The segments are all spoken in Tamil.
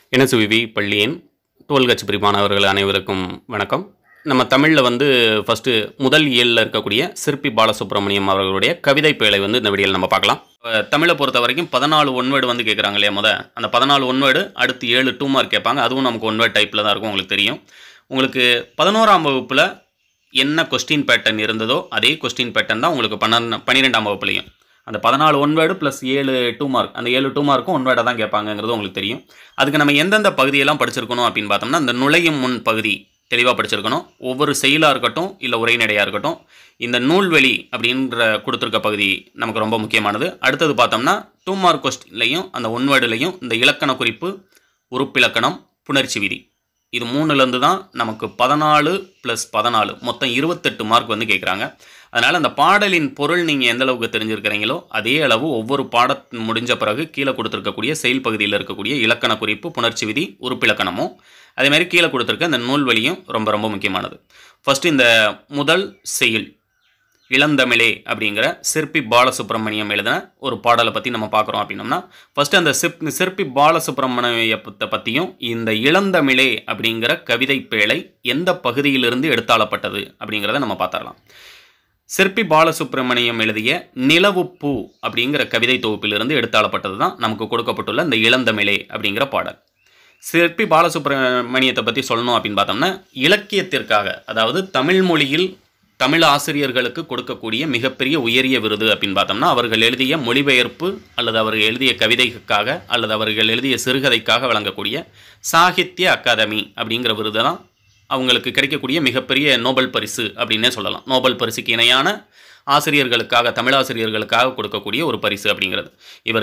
NSVV பள்ளியின் தோல்கட்சி பிரிவானவர்கள் அனைவருக்கும் வணக்கம். நம்ம தமிழில் ஃபஸ்ட்டு முதல் இயலில் இருக்கக்கூடிய சிற்பி பாலசுப்ரமணியம் அவர்களுடைய கவிதை பேழை இந்த வீடியோவில் நம்ம பார்க்கலாம். தமிழை பொறுத்த வரைக்கும் 14 ஒன்வேர்டு கேட்குறாங்க இல்லையா? அந்த 14 ஒன்வேர்டு அடுத்து 7 2 மார்க் கேட்பாங்க. அதுவும் நமக்கு ஒன்வேர்டு டைப்பில் தான் இருக்கும். உங்களுக்கு தெரியும். உங்களுக்கு 11ஆம் வகுப்பில் என்ன கொஸ்டின் பேட்டர்ன் இருந்ததோ அதே கொஸ்டின் பேட்டர்ன் தான் உங்களுக்கு 12ஆம் வகுப்புலையும். அந்த 14 ஒன்வேர்டு ப்ளஸ் 7 2 மார்க், அந்த 7 2 மார்க்கும் ஒன்வேர்டை தான் கேட்பாங்கிறது உங்களுக்கு தெரியும். அதுக்கு நம்ம எந்தெந்த பகுதியெல்லாம் படிச்சிருக்கணும் அப்படின்னு பார்த்தோம்னா, இந்த நுழையும் முன் பகுதி தெளிவாக படிச்சிருக்கணும். ஒவ்வொரு செயலாக இருக்கட்டும் இல்லை உரைநடையாக இருக்கட்டும், இந்த நூல்வெளி அப்படின்ற கொடுத்துருக்க பகுதி நமக்கு ரொம்ப முக்கியமானது. அடுத்தது பார்த்தோம்னா 2 மார்க் கொஸ்டின்லையும் அந்த ஒன்வேர்டுலையும் இந்த இலக்கண குறிப்பு, உறுப்பிலக்கணம், புணர்ச்சி விதி, இது 3லேருந்து தான் நமக்கு 14 + 14 மொத்தம் 28 மார்க் கேட்குறாங்க. அதனால் அந்த பாடலின் பொருள் நீங்கள் எந்த அளவுக்கு தெரிஞ்சிருக்கிறீங்களோ அதே அளவு ஒவ்வொரு பாடத்தின் முடிஞ்ச பிறகு கீழே கொடுத்துருக்கக்கூடிய செயல் பகுதியில் இருக்கக்கூடிய இலக்கண குறிப்பு, புணர்ச்சி விதி, உறுப்பிலக்கணமும் அதேமாதிரி கீழே கொடுத்துருக்க இந்த நூல்வெளியும் ரொம்ப ரொம்ப முக்கியமானது. ஃபஸ்ட்டு இந்த முதல் செயல் இளந்தமிழே அப்படிங்கிற சிற்பி பாலசுப்ரமணியம் எழுதின ஒரு பாடலை பற்றி நம்ம பார்க்குறோம் அப்படின்னோம்னா, ஃபஸ்ட்டு அந்த சிற்பி பாலசுப்ரமணியத்தை பற்றியும் இந்த இளந்தமிழே அப்படிங்கிற கவிதை பேழை எந்த பகுதியிலிருந்து எடுத்தாளப்பட்டது அப்படிங்கிறத நம்ம பார்த்துடலாம். சிற்பி பாலசுப்ரமணியம் எழுதிய நிலவுப்பூ அப்படிங்கிற கவிதை தொகுப்பிலிருந்து எடுத்தாளப்பட்டது தான் நமக்கு கொடுக்கப்பட்டுள்ள இந்த இளந்தமிழே அப்படிங்கிற பாடல். சிற்பி பாலசுப்ரமணியத்தை பற்றி சொல்லணும் அப்படின்னு பார்த்தோம்னா, இலக்கியத்திற்காக, அதாவது தமிழ் மொழியில் தமிழ் ஆசிரியர்களுக்கு கொடுக்கக்கூடிய மிகப்பெரிய உயரிய விருது அப்படின்னு பார்த்தோம்னா, அவர்கள் எழுதிய மொழிபெயர்ப்பு அல்லது அவர்கள் எழுதிய கவிதைக்காக அல்லது அவர்கள் எழுதிய சிறுகதைக்காக வழங்கக்கூடிய சாகித்ய அகாதமி அப்படிங்கிற விருது தான் அவங்களுக்கு கிடைக்கக்கூடிய மிகப்பெரிய நோபல் பரிசு அப்படின்னே சொல்லலாம். நோபல் பரிசுக்கு இணையான ஆசிரியர்களுக்காக, தமிழாசிரியர்களுக்காக கொடுக்கக்கூடிய ஒரு பரிசு அப்படிங்கிறது. இவர்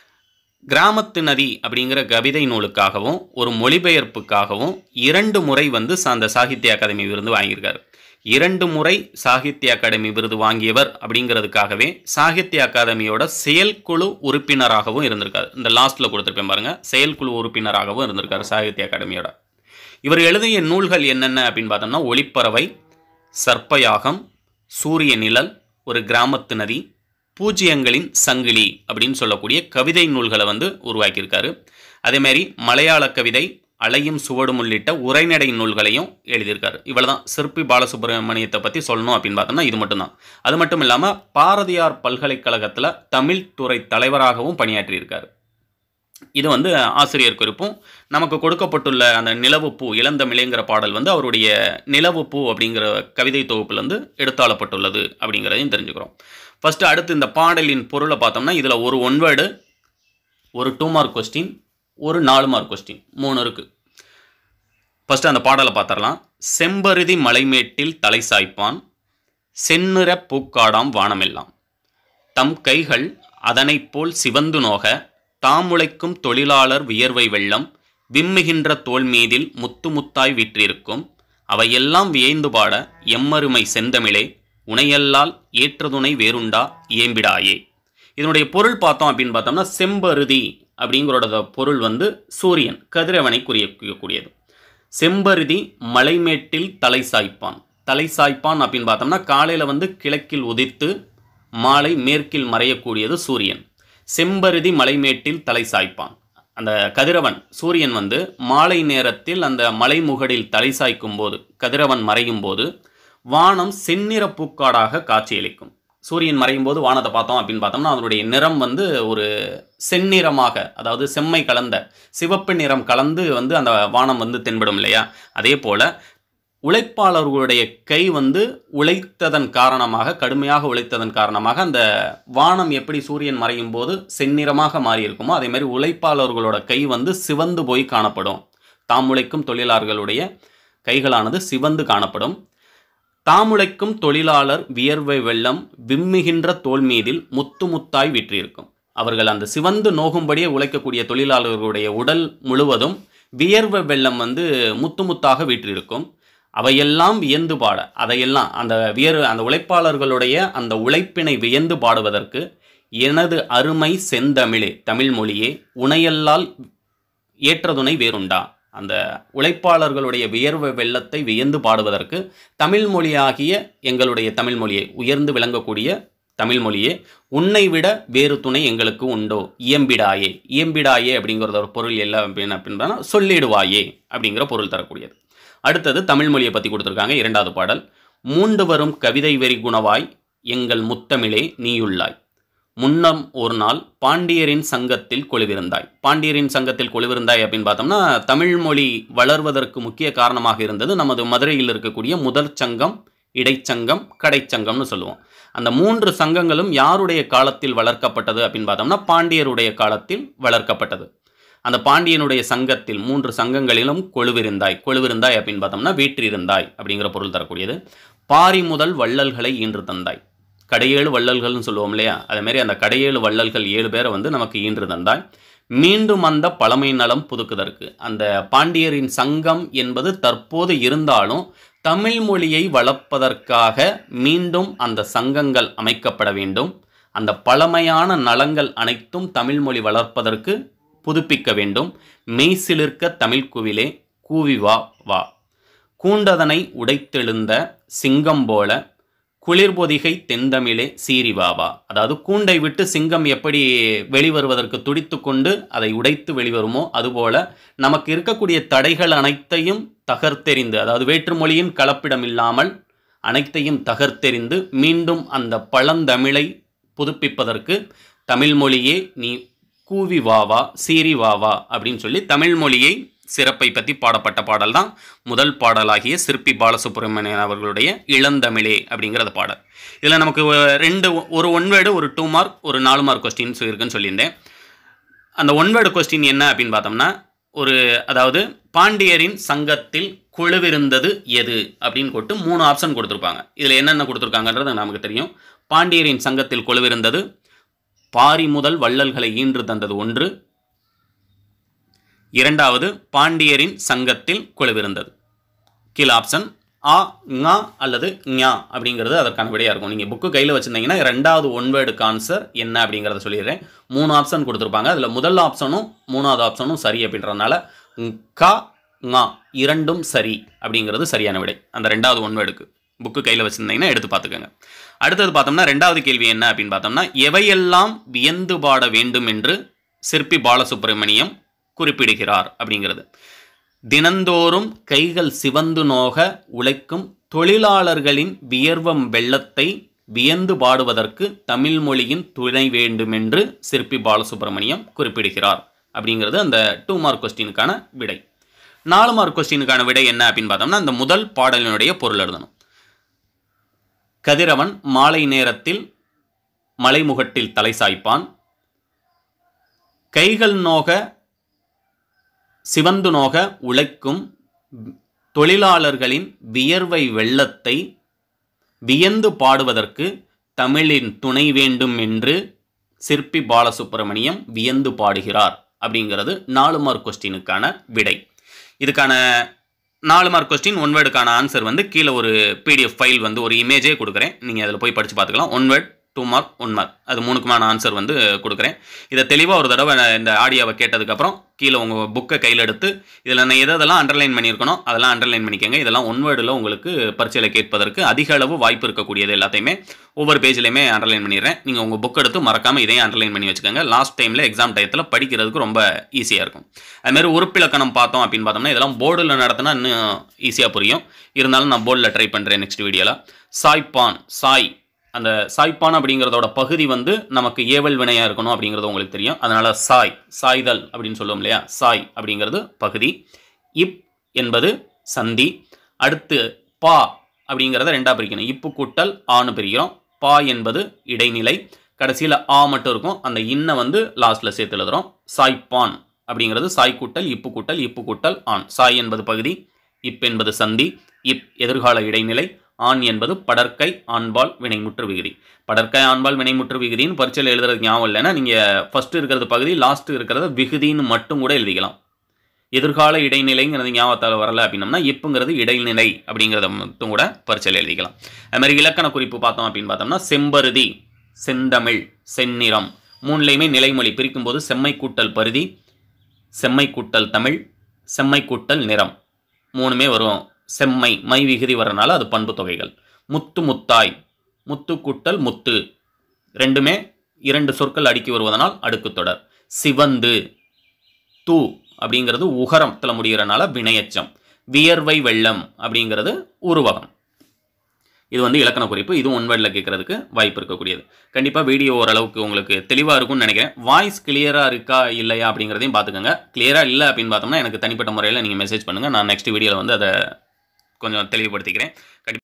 கிராமத்து நதி அப்படிங்கிற கவிதை நூலுக்காகவும் ஒரு மொழிபெயர்ப்புக்காகவும் 2 முறை அந்த சாகித்ய அகாதமி விருது வாங்கியிருக்காரு. 2 முறை சாகித்ய அகாடமி விருது வாங்கியவர் அப்படிங்கிறதுக்காகவே சாகித்ய அகாதமியோட செயற்குழு உறுப்பினராகவும் இருந்திருக்காரு. இந்த லாஸ்ட்டில் கொடுத்துருப்பேன் பாருங்கள், செயற்குழு உறுப்பினராகவும் இருந்திருக்காரு சாகித்ய அகாடமியோட. இவர் எழுதிய நூல்கள் என்னென்ன அப்படின்னு பார்த்தோம்னா, ஒளிப்பறவை, சர்ப்பயாகம், சூரிய நிழல், ஒரு கிராமத்து நதி, பூஜ்ஜியங்களின் சங்கிலி அப்படின்னு சொல்லக்கூடிய கவிதை நூல்களை உருவாக்கியிருக்காரு. அதேமாதிரி மலையாள கவிதை, அலையும் சுவடும் உள்ளிட்ட உரைநடை நூல்களையும் எழுதியிருக்காரு. இவ்வளோதான் சிற்பி பாலசுப்ரமணியத்தை பற்றி சொல்லணும் அப்படின்னு பார்த்தோம்னா இது மட்டும்தான். அது மட்டும் இல்லாமல் பாரதியார் பல்கலைக்கழகத்தில் தமிழ் துறை தலைவராகவும் பணியாற்றியிருக்காரு. இது ஆசிரியர் குறிப்பும். நமக்கு கொடுக்கப்பட்டுள்ள அந்த நிலவுப்பூ இளந்தமிழேங்கிற பாடல் அவருடைய நிலவுப்பூ அப்படிங்கிற கவிதை தொகுப்பில் எடுத்தாளப்பட்டுள்ளது அப்படிங்கிறதையும் தெரிஞ்சுக்கிறோம். ஃபஸ்ட்டு அடுத்து இந்த பாடலின் பொருளை பார்த்தோம்னா, இதில் ஒரு ஒன்வேர்டு, ஒரு 2 மார்க் கொஸ்டின், ஒரு 4 மார்க் கொஸ்டின், 3 இருக்குது. ஃபஸ்ட்டு அந்த பாடலை பார்த்துடலாம். செம்பருதி மலைமேட்டில் தலை சாய்ப்பான், செந்நிற பூக்காடாம் வானமெல்லாம், தம் கைகள் அதனைப் போல் சிவந்து நோக, தாமுளைக்கும் தொழிலாளர் வியர்வை வெள்ளம், விம்முகின்ற தோல் மீதில் முத்து முத்தாய் விற்றிருக்கும், அவையெல்லாம் வியைந்து பாட எம்மருமை செந்தமிழே, உனையல்லால் ஏற்றதுணை வேறுண்டா ஏம்பிடாயே. இதனுடைய பொருள் பார்த்தோம் அப்படின்னு பார்த்தோம்னா, செம்பருதி அப்படிங்கிறோட பொருள் சூரியன், கதிரவனை குறிக்கக்கூடியது. செம்பருதி மலைமேட்டில் தலை சாய்ப்பான். தலை சாய்ப்பான் அப்படின்னு பார்த்தோம்னா, காலையில் கிழக்கில் உதித்து மாலை மேற்கில் மறையக்கூடியது சூரியன். செம்பருதி மலைமேட்டில் தலை சாய்ப்பான். அந்த கதிரவன் சூரியன் மாலை நேரத்தில் அந்த மலைமுகடில் தலை சாய்க்கும் போது, கதிரவன் மறையும் போது வானம் செந்நிற பூக்காடாக காட்சியளிக்கும். சூரியன் மறையும் போது வானத்தை பார்த்தோம் அப்படின்னு பார்த்தோம்னா, அதனுடைய நிறம் ஒரு செந்நிறமாக, அதாவது செம்மை கலந்த சிவப்பு நிறம் கலந்து அந்த வானம் தென்படும் இல்லையா? அதே போல் உழைப்பாளர்களுடைய கை உழைத்ததன் காரணமாக, கடுமையாக உழைத்ததன் காரணமாக அந்த வானம் எப்படி சூரியன் மறையும் போது செந்நிறமாக மாறி இருக்குமோ, அதே மாதிரி உழைப்பாளர்களோட கை சிவந்து போய் காணப்படும். தாமுழைக்கும் தொழிலாளர்களுடைய கைகளானது சிவந்து காணப்படும். தாமுழைக்கும் தொழிலாளர் வியர்வை வெள்ளம், விம்முகின்ற தோல் மீதில் முத்து முத்தாய் விற்றிருக்கும். அவர்கள் அந்த சிவந்து நோகும்படியே உழைக்கக்கூடிய தொழிலாளர்களுடைய உடல் முழுவதும் வியர்வை வெள்ளம் முத்து முத்தாக விற்றிருக்கும். அவையெல்லாம் வியந்து பாட, அதையெல்லாம் அந்த உழைப்பாளர்களுடைய அந்த உழைப்பினை வியந்து பாடுவதற்கு, எனது அருமை செந்தமிழே, தமிழ் மொழியே, உனையல்லால் ஏற்றதுணை வேறுண்டா, அந்த உழைப்பாளர்களுடைய வியர்வை வெள்ளத்தை வியந்து பாடுவதற்கு தமிழ் மொழியாகிய எங்களுடைய தமிழ் மொழியை, உயர்ந்து விளங்கக்கூடிய தமிழ் மொழியே, உன்னை விட வேறு துணை எங்களுக்கு உண்டோ, இயம்பிடாயே. இயம்பிடாயே அப்படிங்கிறத ஒரு பொருள் எல்லாம் அப்படின்னா சொல்லிடுவாயே அப்படிங்கிற பொருள் தரக்கூடியது. அடுத்தது தமிழ் மொழியை பற்றி கொடுத்துருக்காங்க. இரண்டாவது பாடல். மூண்டு வரும் கவிதை வெறி குணவாய் எங்கள் முத்தமிழே நீயுள்ளாய். முன்னம் ஒரு நாள் பாண்டியரின் சங்கத்தில் கொலுவிருந்தாய். பாண்டியரின் சங்கத்தில் கொலுவிருந்தாய் அப்படின்னு பார்த்தோம்னா தமிழ் மொழி வளர்வதற்கு முக்கிய காரணமாக இருந்தது நமது மதுரையில் இருக்கக்கூடிய முதற் சங்கம், இடைச்சங்கம், கடைச்சங்கம்னு சொல்லுவோம். அந்த 3 சங்கங்களும் யாருடைய காலத்தில் வளர்க்கப்பட்டது அப்படின்னு பார்த்தோம்னா பாண்டியருடைய காலத்தில் வளர்க்கப்பட்டது. அந்த பாண்டியனுடைய சங்கத்தில் 3 சங்கங்களிலும் கொலுவிருந்தாய். கொலுவிருந்தாய் அப்படின்னு பார்த்தோம்னா வீற்றிருந்தாய் அப்படிங்கிற பொருள் தரக்கூடியது. பாரி முதல் வள்ளல்களை ஈன்று தந்தாய். கடையேழு வள்ளல்கள்னு சொல்லுவோம் இல்லையா, அதேமாரி அந்த கடையேழு வள்ளல்கள் 7 பேரை வந்து நமக்கு ஈன்று தந்தாய். மீண்டும் அந்த பழமை நலம் புதுக்குதற்கு. அந்த பாண்டியரின் சங்கம் என்பது தற்போது இருந்தாலும் தமிழ் மொழியை வளர்ப்பதற்காக மீண்டும் அந்த சங்கங்கள் அமைக்கப்பட வேண்டும். அந்த பழமையான நலங்கள் அனைத்தும் தமிழ் மொழி வளர்ப்பதற்கு புதுப்பிக்க வேண்டும். மெய்சிலிர்க்க தமிழ்குவிலே கூவி வா வா. கூண்டதனை உடைத்தெழுந்த சிங்கம் போல குளிர்பொதிகை தென்தமிழே சீரிவாவா. அதாவது கூண்டை விட்டு சிங்கம் எப்படி வெளிவருவதற்கு துடித்து கொண்டு அதை உடைத்து வெளிவருமோ அதுபோல நமக்கு இருக்கக்கூடிய தடைகள் அனைத்தையும் தகர்த்தெறிந்து, அதாவது வேற்றுமொழியின் கலப்பிடம் இல்லாமல் அனைத்தையும் தகர்த்தெறிந்து மீண்டும் அந்த பழந்தமிழை புதுப்பிப்பதற்கு தமிழ் மொழியே நீ கூவி வாவா சீரி வாவா அப்படின்னு சொல்லி தமிழ் மொழியை சிறப்பை பற்றி பாடப்பட்ட பாடல் தான் முதல் பாடலாகிய சிற்பி பாலசுப்ரமணியன் அவர்களுடைய இளந்தமிழே அப்படிங்கிறத பாடல். இதில் நமக்கு ஒரு 1 வேர்டு, ஒரு 2 மார்க், ஒரு 4 மார்க் கொஸ்டின்ஸ் இருக்குன்னு சொல்லியிருந்தேன். அந்த 1 வேர்டு கொஸ்டின் என்ன அப்படின்னு பார்த்தோம்னா அதாவது பாண்டியரின் சங்கத்தில் குழுவிருந்தது எது அப்படின்னு போட்டு 3 ஆப்ஷன் கொடுத்துருப்பாங்க. இதில் என்னென்ன கொடுத்துருக்காங்கன்றது நமக்கு தெரியும். பாண்டியரின் சங்கத்தில் குழுவிருந்தது, பாரி முதல் வள்ளல்களை ஈன்று தந்தது 1, இரண்டாவது பாண்டியரின் சங்கத்தில் குழுவிருந்தது. கீழே ஆப்ஷன் ஆ ஙா அல்லது ஞா அப்படிங்கிறது அதற்கான விடையாக இருக்கும். நீங்கள் புக்கு கையில் வச்சுருந்தீங்கன்னா 2வது 1 வேர்டுக்கு ஆன்சர் என்ன அப்படிங்கிறத சொல்லிடுறேன். 3 ஆப்ஷன் கொடுத்துருப்பாங்க. அதில் முதல் ஆப்ஷனும் 3வது ஆப்ஷனும் சரி அப்படின்றதுனால கா ஞா 2ம் சரி அப்படிங்கிறது சரியான விடை. அந்த 2வது 1 வேர்டுக்கு புக்கு கையில் வச்சுருந்தீங்கன்னா எடுத்து பார்த்துக்கோங்க. அடுத்தது பார்த்தோம்னா 2வது கேள்வி என்ன அப்படின்னு பார்த்தோம்னா எவையெல்லாம் வியந்து பாட வேண்டும் என்று சிற்பி பாலசுப்ரமணியம் குறிப்பிடுகிறார் அப்படிங்கிறது. தினந்தோறும் கைகள் சிவந்து நோக உழைக்கும் தொழிலாளர்களின் வியர்வம் வெள்ளத்தை வியந்து பாடுவதற்கு தமிழ் மொழியின் துணை வேண்டும் என்று சிற்பி பாலசுப்ரமணியம் குறிப்பிடுகிறார் அப்படிங்கிறது அந்த 2 மார்க் கொஸ்டினுக்கான விடை. 4 மார்க் கொஸ்டினுக்கான விடை என்ன அப்படின்னு பார்த்தோம்னா அந்த முதல் பாடலினுடைய பொருள் எழுதணும். கதிரவன் மாலை நேரத்தில் மலைமுகட்டில் தலை சாய்ப்பான். கைகள் நோக சிவந்து நோக உழைக்கும் தொழிலாளர்களின் வியர்வை வெள்ளத்தை வியந்து பாடுவதற்கு தமிழின் துணை வேண்டும் என்று சிற்பி பாலசுப்ரமணியம் வியந்து பாடுகிறார் அப்படிங்கிறது 4 மார்க் கொஸ்டினுக்கான விடை. இதுக்கான 4 மார்க் கொஸ்டின் 1 வேர்டுக்கான ஆன்சர் வந்து கீழே ஒரு PDF ஃபைல் வந்து ஒரு இமேஜே கொடுக்குறேன். நீங்கள் அதில் போய் படித்து பார்த்துக்கலாம். 1 வேர்ட், 2 மார்க், 1 மார்க், அது 3க்குமான ஆன்சர் வந்து கொடுக்குறேன். இதை தெளிவாக ஒரு தடவை இந்த ஆடியோவை கேட்டதுக்கப்புறம் கீழே உங்கள் புக்கை கையில் எடுத்து இதில் நான் எதெல்லாம் அண்டர்லைன் பண்ணியிருக்கணும் அதெல்லாம் அண்டர்லைன் பண்ணிக்கோங்க. இதெல்லாம் 1 வேர்டில் உங்களுக்கு பரீட்சையில் கேட்பதற்கு அதிக அளவு வாய்ப்பு இருக்கக்கூடியது எல்லாத்தையுமே ஒவ்வொரு பேஜ்லையுமே அண்டர்லைன் பண்ணிடுறேன். நீங்கள் உங்கள் புக் எடுத்து மறக்காமல் இதையும் அண்டர்லைன் பண்ணி வச்சுக்கோங்க. லாஸ்ட் டைமில் எக்ஸாம் டயத்தில் படிக்கிறதுக்கு ரொம்ப ஈஸியாக இருக்கும். அதுமாதிரி உறுப்பிலக்கணம் பார்த்தோம் அப்படின்னு பார்த்தோம்னா இதெல்லாம் போர்டில் நடத்தினா இன்னும் ஈஸியாக புரியும். இருந்தாலும் நான் போர்டில் ட்ரை பண்ணுறேன் நெக்ஸ்ட் வீடியோவில். சாய்ப்பான், சாய், அந்த சாய்ப்பான் அப்படிங்கிறதோட பகுதி வந்து நமக்கு ஏவல் வினையாக இருக்கணும் அப்படிங்கிறது உங்களுக்கு தெரியும். அதனால் சாய், சாய்தல் அப்படின்னு சொல்லுவோம் இல்லையா, சாய் அப்படிங்கிறது பகுதி. இப் என்பது சந்தி. அடுத்து பா அப்படிங்கிறத 2ஆக பிரிக்கணும். இப்பு கூட்டல் ஆன்னு பிரிக்கிறோம். பா என்பது இடைநிலை. கடைசியில் ஆ மட்டும் இருக்கும். அந்த இன்னை வந்து லாஸ்ட்டில் சேர்த்து எழுதுகிறோம். சாய்ப்பான் அப்படிங்கிறது சாய் கூட்டல் இப்பு கூட்டல் இப்பு கூட்டல் ஆண். சாய் என்பது பகுதி, இப் என்பது சந்தி, இப் எதிர்கால இடைநிலை, ஆண் என்பது படற்கை ஆண்பால் வினைமுற்று விகுதி. படற்கை ஆண்பால் வினைமுற்று விகுதின்னு பரீட்சையில் எழுதுறது ஞாபகம் இல்லைன்னா நீங்கள் ஃபஸ்ட்டு இருக்கிறது பகுதி, லாஸ்ட்டு இருக்கிறத விகுதின்னு மட்டும் கூட எழுதிக்கலாம். எதிர்கால இடைநிலைங்கிறது ஞாபகத்தால் வரலை அப்படின்னம்னா இப்புங்கிறது இடைநிலை அப்படிங்கிறத மட்டும் கூட பரீட்சையில் எழுதிக்கலாம். அதுமாதிரி இலக்கண குறிப்பு பார்த்தோம் அப்படின்னு பார்த்தோம்னா செம்பருதி, செந்தமிழ், செந்நிறம் 3லையுமே நிலைமொழி பிரிக்கும்போது செம்மை கூட்டல் பருதி, செம்மை கூட்டல் தமிழ், செம்மை கூட்டல் நிறம் 3மே வரும். செம்மை மை விகுதி வரனால அது பண்பு தொகைகள். முத்து முத்தாய், முத்து கூட்டல் முத்து ரெண்டுமே 2 சொற்கள் அடுக்கி வருவதனால் அடுக்குத் தொடர். சிவந்து, தூ அப்படிங்கிறது உகரத்தில் முடிகிறனால வினையெச்சம். வியர்வை வெள்ளம் அப்படிங்கிறது உருவகம். இது வந்து இலக்கண குறிப்பு. இது ஒன் வேர்டில் கேட்கறதுக்கு வாய்ப்பு இருக்கக்கூடியது. கண்டிப்பாக வீடியோ ஓரளவுக்கு உங்களுக்கு தெளிவாக இருக்கும்னு நினைக்கிறேன். வாய்ஸ் கிளியராக இருக்கா இல்லையா அப்படிங்கிறதையும் பார்த்துக்கோங்க. கிளியராக இல்லை அப்படின்னு பார்த்தோம்னா எனக்கு தனிப்பட்ட முறையில் நீங்கள் மெசேஜ் பண்ணுங்கள். நான் நெக்ஸ்ட் வீடியோவில் வந்து அதை கொஞ்சம் தெளிவுபடுத்திக்கிறேன். கண்டிப்பாக